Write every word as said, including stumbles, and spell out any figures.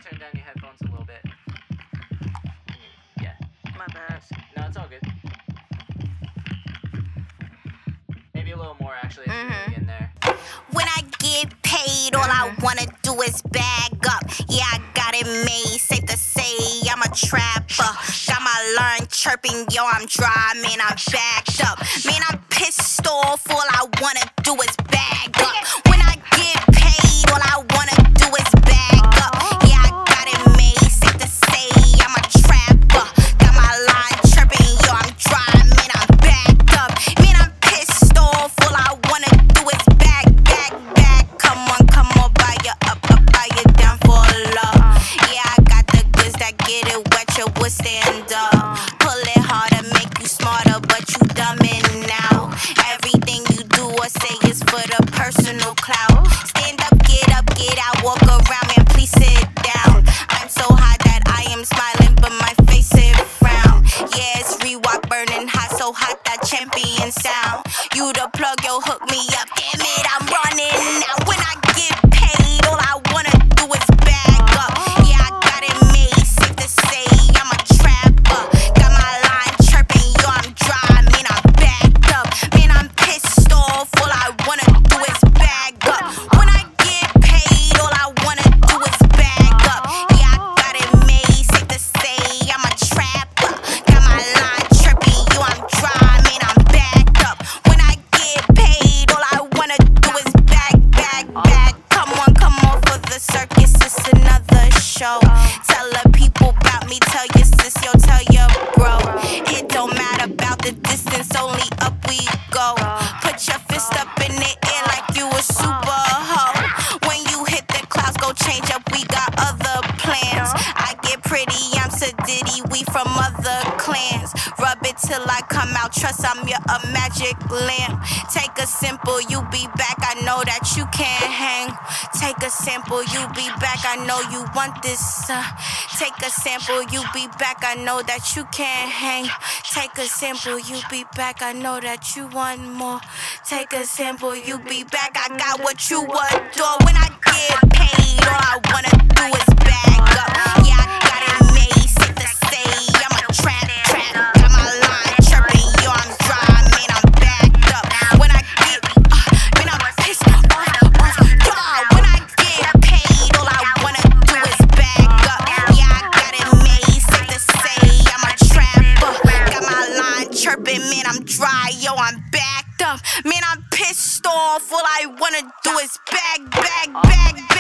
turn down your headphones a little bit. Yeah. My bad. No, it's all good. Maybe a little more, actually, if Mm-hmm. you're really in there. When I get paid, all I wanna do is bag up. Yeah, I got it made, safe to say I'm a trapper. Got my learn chirping, yo, I'm dry, man, I'm backed up. Man, I'm pissed off, all I wanna do is bag up. When I get paid, all I wanna do is bag up. Yeah, I got it made, safe to say I'm a trapper. Got my line chirping, yo, I'm dry, man, I'm backed up. Man, I'm pissed off, all I wanna do is bag, bag, bag. Come on, come on, buy you up, up, buy you down for love. Yeah, I got the goods that get it wet, you would stand up. Pull it harder, make you smarter, but you dumb it now. Everything you do or say is for the personal clout. Stand up, get up, get out, walk around, man, please sit down. I'm so hot that I am smiling, but my face it frown. Yeah, it's Rewak burning hot, so hot that champion sound. You the plug, yo, hook me up, damn it, I'm running now. When I get paid, all I wanna do is bag up. Yeah, I got it made, safe to say I'm a trapper. Got my line chirping, yo, I'm dry, man, I'm backed up. Man, I'm pissed off, all I wanna do is bag up. When I get paid, all I wanna do is bag up. Yeah, I got it made, safe to say I'm a trapper. Got my line chirping, yo, I'm dry, man, I'm backed up. When I get paid, all I wanna do is bag, bag, bag. Come on, come on for the circus, it's another show. Tell the people about me, tell your sis, yo, tell your bro. It don't matter about the distance, only up we go. Put your fist up in the air like you a super hoe. When you hit the clouds, go change up, we got other plans. I get pretty, I'm Sadiddy, we from other clans. Rub it till I come out, trust I'm your a magic lamp. Take a simple, you be back, I know that you can't hang. Take a sample, you be back, I know you want this. Uh, take a sample, you be back, I know that you can't hang. Take a sample, you be back, I know that you want more. Take a sample, you be back, I got what you adore. When I get paid, all I wanna do is bag up. Yeah, I got it made, safe to say I'm a trap, trap. Got my line chirping, yo, I'm dry, man, I'm backed up. When I get, uh, man, I'm pissed off, off, y'all. When I get paid, all I wanna do is bag up. Yeah, I got it made, safe to say I'm a trapper. Got my line chirping, man, I'm dry, yo, I'm backed up. Man, I'm pissed off, all I wanna do is bag, bag, bag,